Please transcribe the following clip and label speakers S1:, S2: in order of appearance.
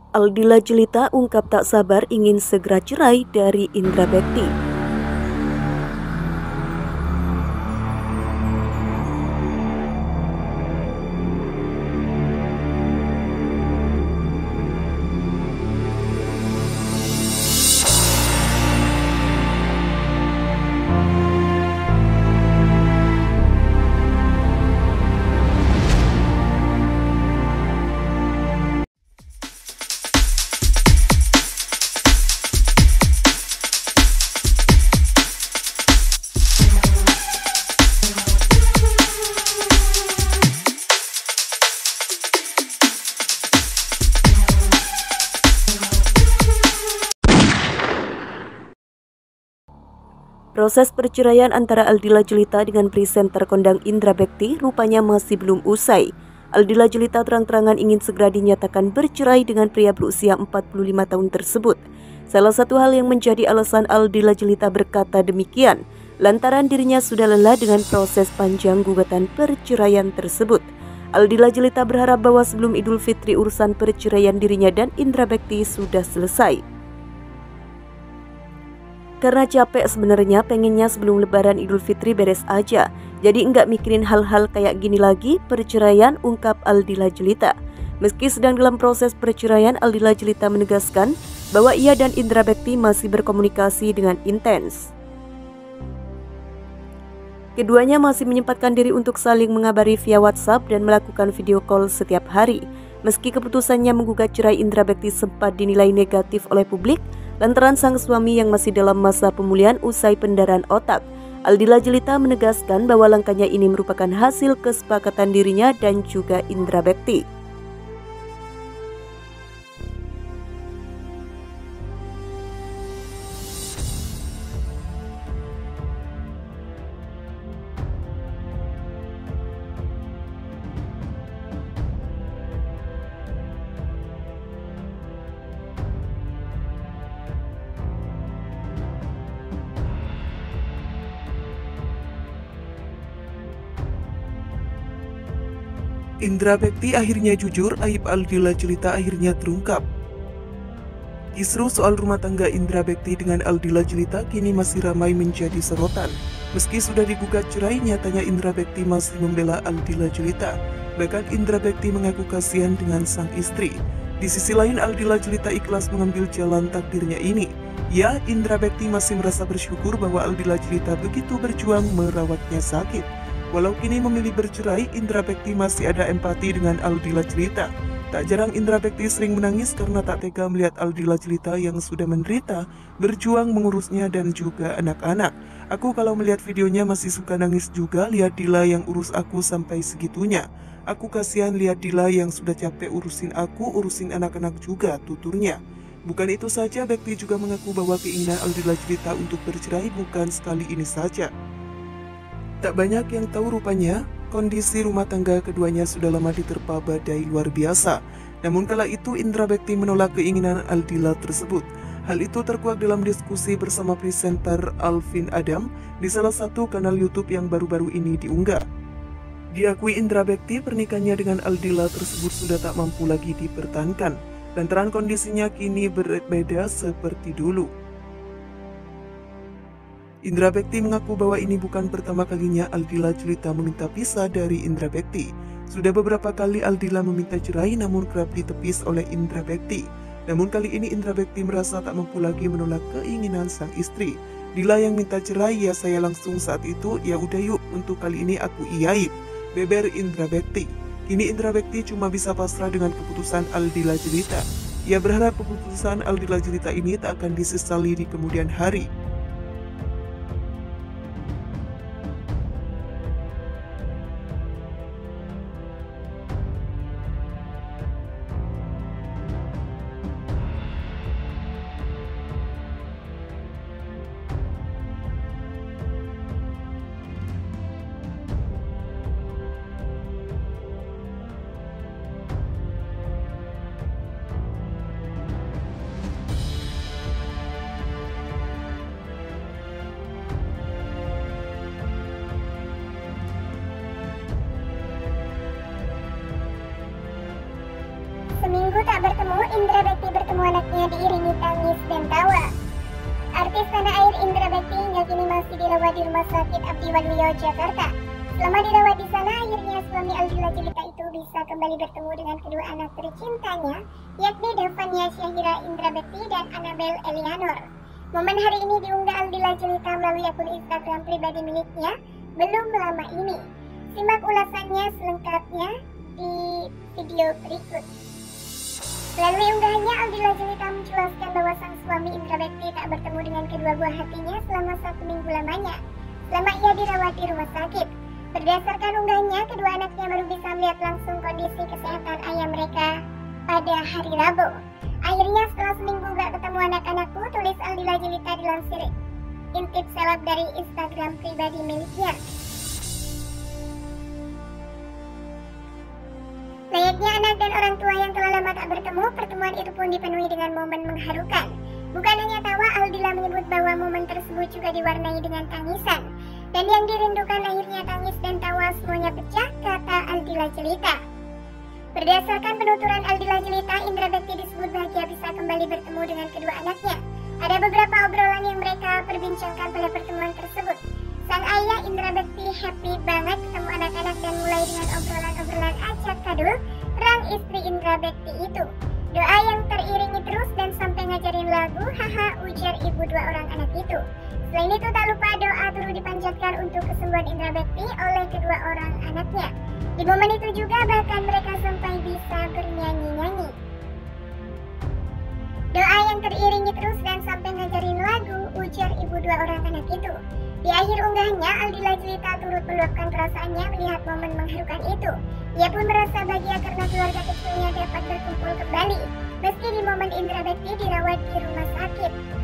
S1: Aldila Jelita ungkap tak sabar ingin segera cerai dari Indra Bekti. Proses perceraian antara Aldila Jelita dengan presenter kondang Indra Bekti rupanya masih belum usai. Aldila Jelita terang-terangan ingin segera dinyatakan bercerai dengan pria berusia 45 tahun tersebut. Salah satu hal yang menjadi alasan Aldila Jelita berkata demikian, lantaran dirinya sudah lelah dengan proses panjang gugatan perceraian tersebut. Aldila Jelita berharap bahwa sebelum Idul Fitri urusan perceraian dirinya dan Indra Bekti sudah selesai. Karena capek sebenarnya, pengennya sebelum Lebaran Idul Fitri beres aja. Jadi enggak mikirin hal-hal kayak gini lagi, perceraian, ungkap Aldila Jelita. Meski sedang dalam proses perceraian, Aldila Jelita menegaskan bahwa ia dan Indra Bekti masih berkomunikasi dengan intens. Keduanya masih menyempatkan diri untuk saling mengabari via WhatsApp dan melakukan video call setiap hari. Meski keputusannya menggugat cerai Indra Bekti sempat dinilai negatif oleh publik, lantaran sang suami yang masih dalam masa pemulihan usai pendarahan otak, Aldila Jelita menegaskan bahwa langkahnya ini merupakan hasil kesepakatan dirinya dan juga Indra Bekti.
S2: Indra Bekti akhirnya jujur, aib Aldila Jelita akhirnya terungkap. Kisru soal rumah tangga Indra Bekti dengan Aldila Jelita kini masih ramai menjadi sorotan. Meski sudah digugat cerai, nyatanya Indra Bekti masih membela Aldila Jelita. Bahkan Indra Bekti mengaku kasihan dengan sang istri. Di sisi lain, Aldila Jelita ikhlas mengambil jalan takdirnya ini. Ya, Indra Bekti masih merasa bersyukur bahwa Aldila Jelita begitu berjuang merawatnya sakit. Walau kini memilih bercerai, Indra Bekti masih ada empati dengan Aldila Jelita. Tak jarang Indra Bekti sering menangis karena tak tega melihat Aldila Jelita yang sudah menderita, berjuang mengurusnya dan juga anak-anak. Aku kalau melihat videonya masih suka nangis juga, lihat Dila yang urus aku sampai segitunya. Aku kasihan lihat Dila yang sudah capek urusin aku, urusin anak-anak juga, tuturnya. Bukan itu saja, Bekti juga mengaku bahwa keinginan Aldila Jelita untuk bercerai bukan sekali ini saja. Tak banyak yang tahu rupanya, kondisi rumah tangga keduanya sudah lama diterpa badai luar biasa. Namun kala itu Indra Bekti menolak keinginan Aldila tersebut. Hal itu terkuak dalam diskusi bersama presenter Alvin Adam di salah satu kanal YouTube yang baru-baru ini diunggah. Diakui Indra Bekti, pernikahannya dengan Aldila tersebut sudah tak mampu lagi dipertahankan, lantaran kondisinya kini berbeda seperti dulu. Indra Bekti mengaku bahwa ini bukan pertama kalinya Aldila Jelita meminta pisah dari Indra Bekti. Sudah beberapa kali Aldila meminta cerai namun kerap ditepis oleh Indra Bekti. Namun kali ini Indra Bekti merasa tak mampu lagi menolak keinginan sang istri. Dila yang minta cerai, ya saya langsung saat itu, ya udah yuk, untuk kali ini aku iyain, beber Indra Bekti. Kini Indra Bekti cuma bisa pasrah dengan keputusan Aldila Jelita. Ia berharap keputusan Aldila Jelita ini tak akan disesali di kemudian hari.
S3: tak bertemu, Indra Bekti bertemu anaknya diiringi tangis dan tawa. Artis tanah air Indra Bekti hingga kini masih dirawat di Rumah Sakit Abdi Waluyo, Jakarta. Selama dirawat di sana, akhirnya suami Aldila Jelita itu bisa kembali bertemu dengan kedua anak tercintanya, yakni Davania Syahira Indra Bekti dan Annabel Elianor. Momen hari ini diunggah Aldila Jelita melalui akun Instagram pribadi miliknya belum lama ini. Simak ulasannya selengkapnya di video berikut. Melalui unggahannya, Aldila Jelita menjelaskan bahwa sang suami Indra Bekti tak bertemu dengan kedua buah hatinya selama 1 minggu lamanya, selama ia dirawat di rumah sakit. Berdasarkan unggahannya, kedua anaknya baru bisa melihat langsung kondisi kesehatan ayah mereka pada hari Rabu. Akhirnya setelah seminggu gak ketemu anak-anakku, tulis Aldila Jelita dilansir intip seleb dari Instagram pribadi miliknya. Layaknya anak dan orang tua yang telah lama tak bertemu, pertemuan itu pun dipenuhi dengan momen mengharukan. Bukan hanya tawa, Aldila menyebut bahwa momen tersebut juga diwarnai dengan tangisan. Dan yang dirindukan akhirnya tangis dan tawa semuanya pecah, kata Aldila Jelita. Berdasarkan penuturan Aldila Jelita, Indra Bekti disebut bahagia bisa kembali bertemu dengan kedua anaknya. Ada beberapa obrolan yang mereka perbincangkan pada pertemuan tersebut. Sang ayah Indra Bekti happy banget ketemu anak-anak dan mulai dengan obrolan-obrolan acak kadul perang istri Indra Bekti itu. Doa yang teriringi terus dan sampai ngajarin lagu, haha, ujar ibu dua orang anak itu. Selain itu tak lupa doa turut dipanjatkan untuk kesembuhan Indra Bekti oleh kedua orang anaknya. Di momen itu juga bahkan mereka sampai bisa bernyanyi-nyanyi. Doa yang teriringi terus dan sampai ngajarin lagu, ujar ibu dua orang anak itu. Di akhir unggahannya, Aldila Jelita turut meluapkan perasaannya melihat momen mengharukan itu. Ia pun merasa bahagia karena keluarga kecilnya dapat berkumpul kembali, meski di momen Indra Bekti dirawat di rumah sakit.